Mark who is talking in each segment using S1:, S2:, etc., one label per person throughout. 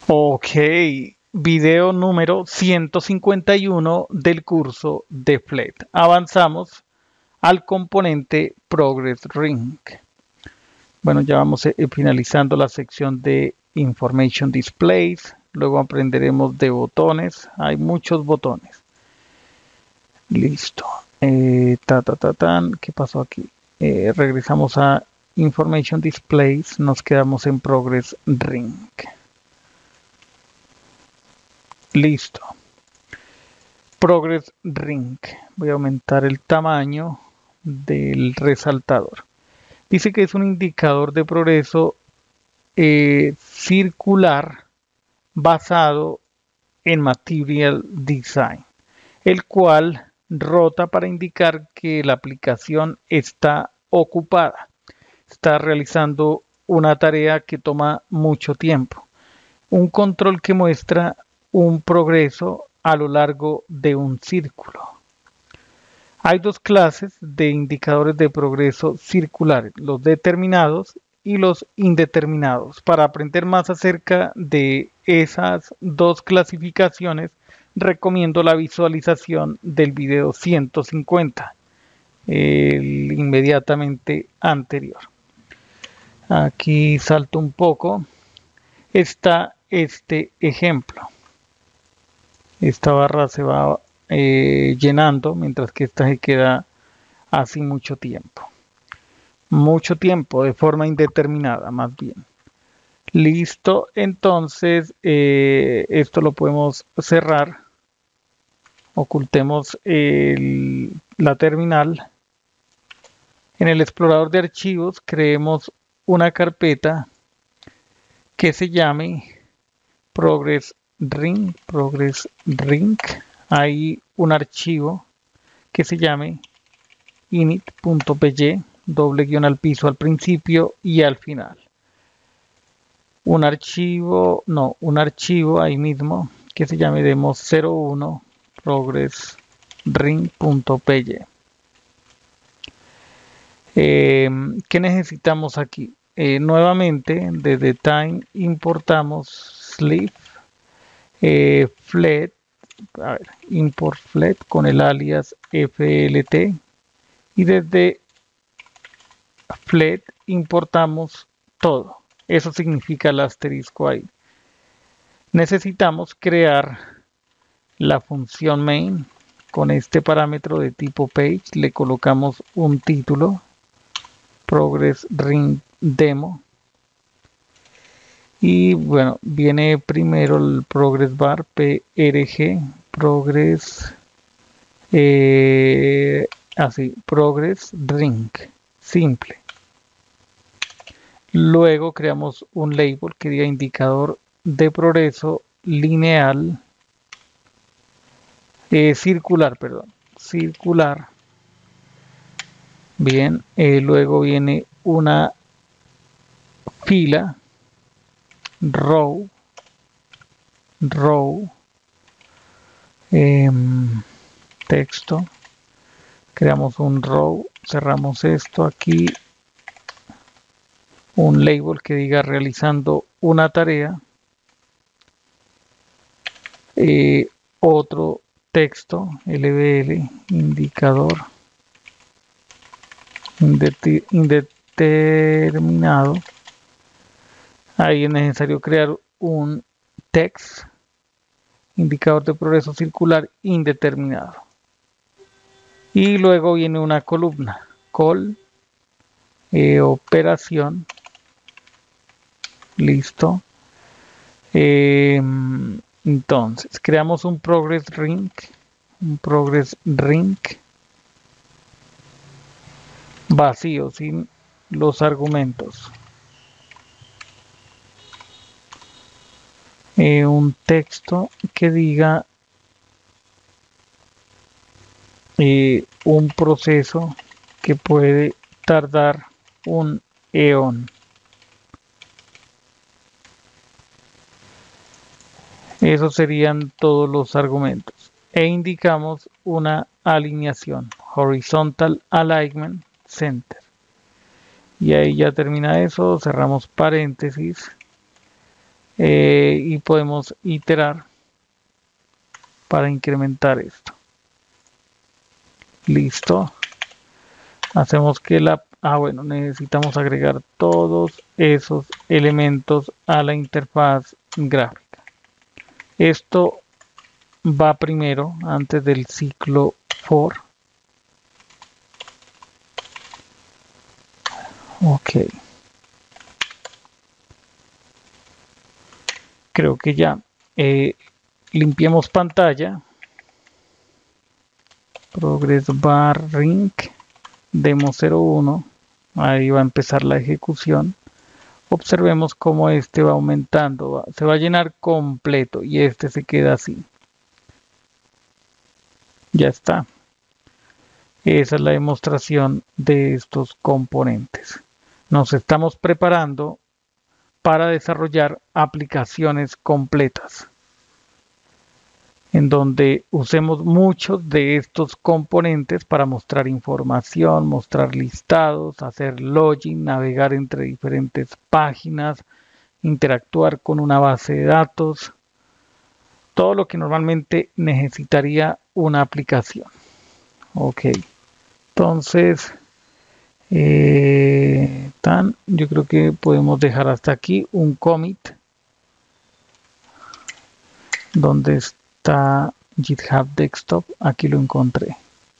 S1: Ok, video número 151 del curso de FLET. Avanzamos al componente Progress Ring. Bueno, ya vamos finalizando la sección de Information Displays. Luego aprenderemos de botones. Hay muchos botones. Listo. ¿Qué pasó aquí? Regresamos a Information Displays. Nos quedamos en Progress Ring. Listo. Progress Ring. Voy a aumentar el tamaño del resaltador. Dice que es un indicador de progreso circular basado en Material Design, el cual rota para indicar que la aplicación está ocupada, está realizando una tarea que toma mucho tiempo. Un control que muestra un progreso a lo largo de un círculo. Hay dos clases de indicadores de progreso circulares, los determinados y los indeterminados. Para aprender más acerca de esas dos clasificaciones, recomiendo la visualización del video 150, el inmediatamente anterior. Aquí salto un poco. Está este ejemplo. Esta barra se va llenando mientras que esta se queda así mucho tiempo. Mucho tiempo de forma indeterminada más bien. Listo, entonces esto lo podemos cerrar. Ocultemos la terminal. En el explorador de archivos creemos una carpeta que se llame Progress Ring. Hay un archivo que se llame init.py, doble guión al piso al principio y al final. Un archivo ahí mismo que se llame demo01 progressring.py. ¿Qué necesitamos aquí? Nuevamente desde time importamos sleeve flet, import flet con el alias flt y desde flet importamos todo. Eso significa el asterisco ahí. Necesitamos crear la función main con este parámetro de tipo page. Le colocamos un título, progress ring demo. Y bueno, viene primero el progress bar, prg, progress, así, progress ring, simple. Luego creamos un label que diga indicador de progreso lineal, circular. Bien, luego viene una fila, row, texto, creamos un row, cerramos esto aquí, un label que diga realizando una tarea, otro texto, lbl, indicador indeterminado. Ahí es necesario crear un text, indicador de progreso circular indeterminado. Y luego viene una columna, call, operación, listo. Entonces, creamos un progress ring, vacío, sin los argumentos. Un texto que diga un proceso que puede tardar un eón. Esos serían todos los argumentos. E indicamos una alineación, horizontal alignment center. Y ahí ya termina eso, cerramos paréntesis. y podemos iterar para incrementar esto. Listo. Hacemos que bueno, necesitamos agregar todos esos elementos a la interfaz gráfica. Esto va primero antes del ciclo for. Ok. Creo que ya. Limpiemos pantalla. Progress bar ring. Demo 01. Ahí va a empezar la ejecución. Observemos cómo este va aumentando. Se va a llenar completo y este se queda así. Ya está. Esa es la demostración de estos componentes. Nos estamos preparando para desarrollar aplicaciones completas, en donde usemos muchos de estos componentes para mostrar información, mostrar listados, hacer login, navegar entre diferentes páginas, interactuar con una base de datos, todo lo que normalmente necesitaría una aplicación. Ok, entonces yo creo que podemos dejar hasta aquí un commit. ¿Dónde está GitHub Desktop? Aquí lo encontré.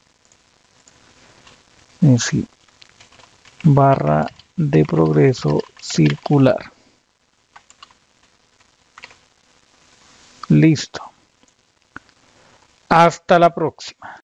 S1: Sí. Barra de progreso circular. Listo. Hasta la próxima.